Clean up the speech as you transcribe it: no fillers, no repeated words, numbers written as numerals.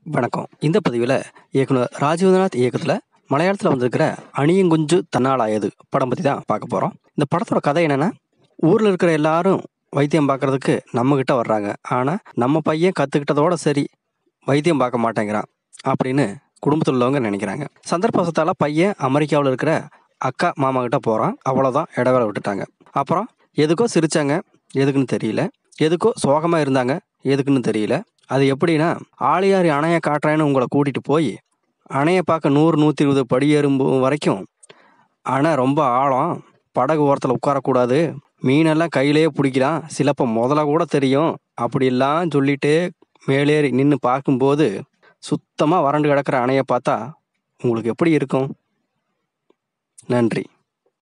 வணக்கம். இந்த பதிவில் இயக்குனர் ராஜேந்திரநாத் இயக்கத்தில் மலையாளத்தில் வந்திருக்கிற அணியங்குஞ்சு தன்னாலாயது படம் பற்றி தான் பார்க்க போகிறோம். இந்த படத்தோட கதை என்னென்னா, ஊரில் இருக்கிற எல்லாரும் வைத்தியம் பார்க்குறதுக்கு நம்மக்கிட்ட வர்றாங்க. ஆனால் நம்ம பையன் கற்றுக்கிட்டதோட சரி வைத்தியம் பார்க்க மாட்டேங்கிறான் அப்படின்னு குடும்பத்தில் உள்ளவங்க நினைக்கிறாங்க. சந்தர்ப்பத்தால் பையன் அமெரிக்காவில் இருக்கிற அக்கா மாமா கிட்ட போகிறான். அவ்வளோதான், இடவேளை விட்டுட்டாங்க. அப்புறம் எதுக்கோ சிரித்தாங்க, எதுக்குன்னு தெரியல. எதுக்கோ சோகமாக இருந்தாங்க, எதுக்குன்னு தெரியல. அது எப்படின்னா, ஆழியார் அணையை காட்டுறேன்னு உங்களை கூட்டிகிட்டு போய் அணையை பார்க்க 100-120 படி ஏறும் வரைக்கும் அணை ரொம்ப ஆழம், படகு ஓரத்தில் உட்காரக்கூடாது, மீனெல்லாம் கையிலேயே பிடிக்கலாம், சிலப்போ முதல்ல கூட தெரியும் அப்படிலாம் சொல்லிட்டு மேலேறி நின்று பார்க்கும்போது சுத்தமாக வறண்டு கிடக்கிற அணையை பார்த்தா உங்களுக்கு எப்படி இருக்கும்? நன்றி.